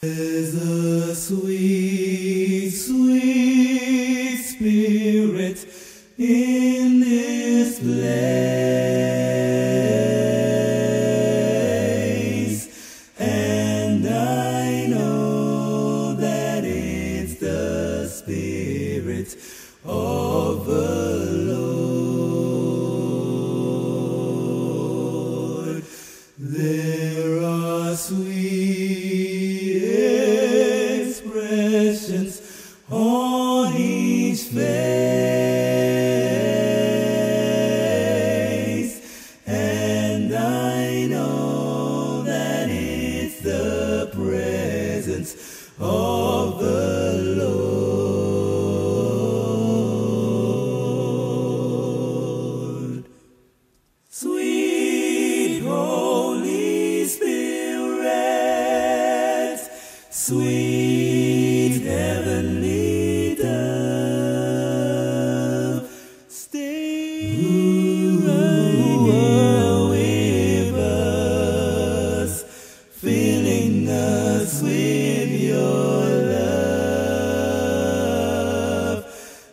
There's a sweet, sweet spirit in this place, and I know that it's the Spirit of the Lord. There are sweet expressions on each face, and I know that it's the presence of the Lord. Sweet Holy Spirit, sweet heavenly dove, stay right here with us, filling us with your love.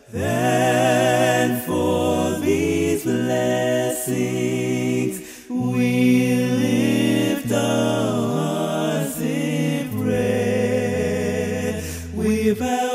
And for these blessings we lift our hearts in prayer. We've